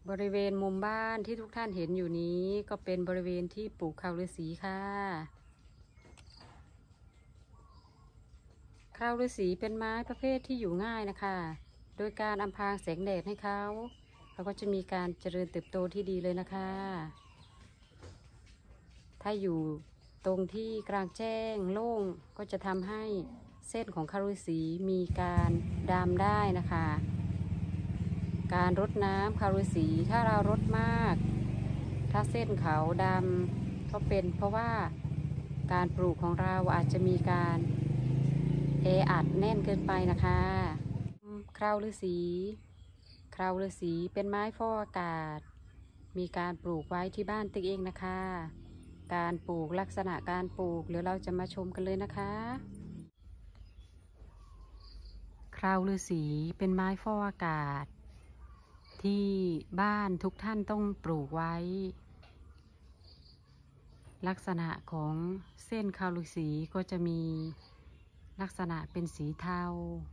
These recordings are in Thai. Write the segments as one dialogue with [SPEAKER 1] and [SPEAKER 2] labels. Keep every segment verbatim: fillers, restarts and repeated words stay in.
[SPEAKER 1] บริเวณมุมบ้านที่ทุกท่านเห็นอยู่นี้ก็เป็นบริเวณที่ปลูกข้าวฤาษีค่ะข้าวฤาษีเป็นไม้ประเภทที่อยู่ง่ายนะคะโดยการอำพรางแสงแดดให้เขาเขาก็จะมีการเจริญเติบโตที่ดีเลยนะคะถ้าอยู่ตรงที่กลางแจ้งโล่งก็จะทำให้เส้นของข้าวฤาษีมีการดำได้นะคะการรดน้ำข้าวฤาษีถ้าเรารดมากถ้าเส้นเขาดำก็เป็นเพราะว่าการปลูกของเราอาจจะมีการแออัดแน่นเกินไปนะคะคราวฤาษีคราวฤาษีเป็นไม้ฟอกอากาศมีการปลูกไว้ที่บ้านติ๊กเองนะคะการปลูกลักษณะการปลูกเดี๋ยวเราจะมาชมกันเลยนะคะคราวฤาษีเป็นไม้ฟอกอากาศที่บ้านทุกท่านต้องปลูกไว้ลักษณะของเส้นคราวฤาษีก็จะมีลักษณะเป็นสีเทา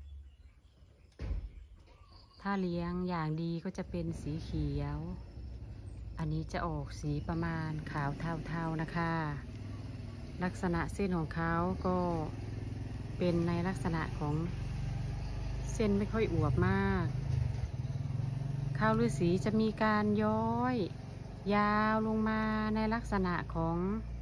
[SPEAKER 1] ถ้าเลี้ยงอย่างดีก็จะเป็นสีเขียวอันนี้จะออกสีประมาณขาวเทาๆนะคะลักษณะเส้นของเขาก็เป็นในลักษณะของเส้นไม่ค่อยอวบมากข้าวฤาษีจะมีการย้อยยาวลงมาในลักษณะของ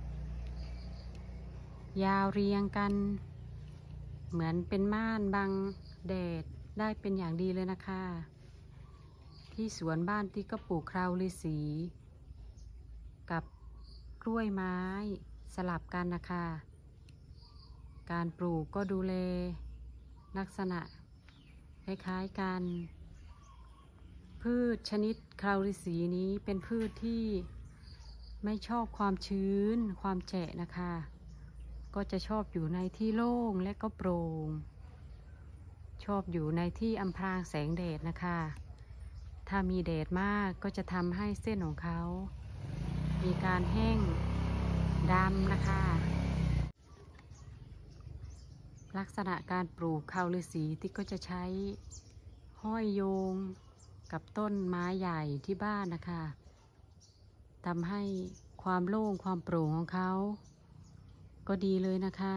[SPEAKER 1] ยาวเรียงกันเหมือนเป็นม่านบังแดดได้เป็นอย่างดีเลยนะคะที่สวนบ้านที่ก็ปลูกคราวฤาษีกับกล้วยไม้สลับกันนะคะการปลูกก็ดูแลลักษณะคล้ายๆกันพืชชนิดคราวฤาษีนี้เป็นพืชที่ไม่ชอบความชื้นความแฉะนะคะก็จะชอบอยู่ในที่โล่งและก็โปร่งชอบอยู่ในที่อำพรางแสงแดดนะคะถ้ามีแดดมากก็จะทำให้เส้นของเขามีการแห้งดำนะคะลักษณะการปลูกข้าวฤาษีที่ก็จะใช้ห้อยโยงกับต้นไม้ใหญ่ที่บ้านนะคะทำให้ความโล่งความโปร่งของเขาก็ดีเลยนะคะ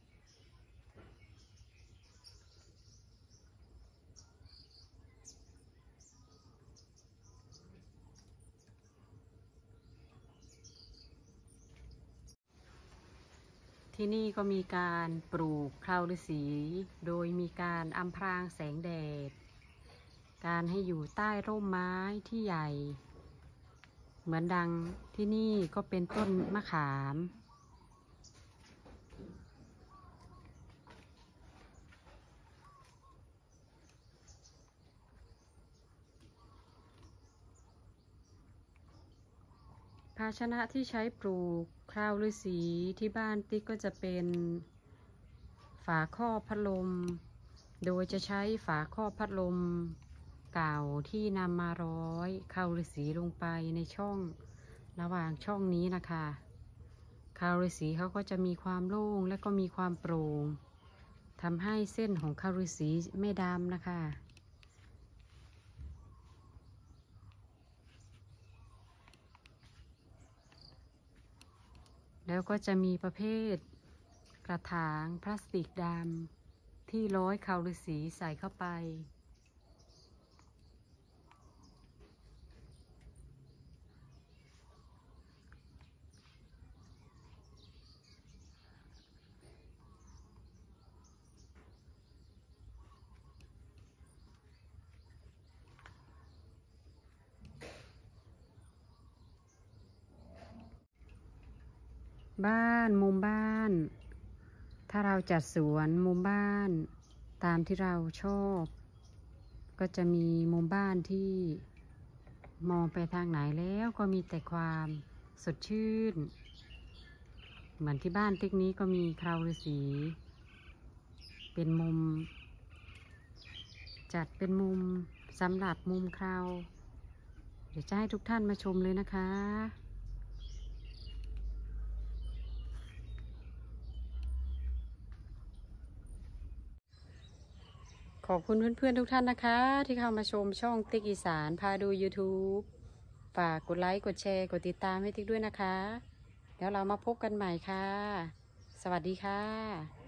[SPEAKER 1] ที่นี่ก็มีการปลูกคราวฤาษีโดยมีการอำพรางแสงแดดการให้อยู่ใต้ร่มไม้ที่ใหญ่เหมือนดังที่นี่ก็เป็นต้นมะขามภาชนะที่ใช้ปลูกคราวฤาษีที่บ้านติ๊กก็จะเป็นฝาครอบพัดลมโดยจะใช้ฝาครอบพัดลมเก่าที่นำมาร้อยคราวฤาษีลงไปในช่องระหว่างช่องนี้นะคะคราวฤาษีเขาก็จะมีความโล่งและก็มีความโปร่งทำให้เส้นของคราวฤาษีไม่ดำนะคะแล้วก็จะมีประเภทกระถางพลาสติกดำที่ร้อยคราวฤาษีใส่เข้าไปบ้านมุมบ้านถ้าเราจัดสวนมุมบ้านตามที่เราชอบก็จะมีมุมบ้านที่มองไปทางไหนแล้วก็มีแต่ความสดชื่นเหมือนที่บ้านติ๊กนี้ก็มีคราวฤาษีเป็นมุมจัดเป็นมุมสำหรับมุมคราวเดี๋ยวจะให้ทุกท่านมาชมเลยนะคะขอบคุณเพื่อนๆทุกท่านนะคะที่เข้ามาชมช่องติ๊กอีสานพาดู ยูทูบฝากกดไลค์กดแชร์กดติดตามให้ติ๊กด้วยนะคะแล้วเรามาพบกันใหม่ค่ะสวัสดีค่ะ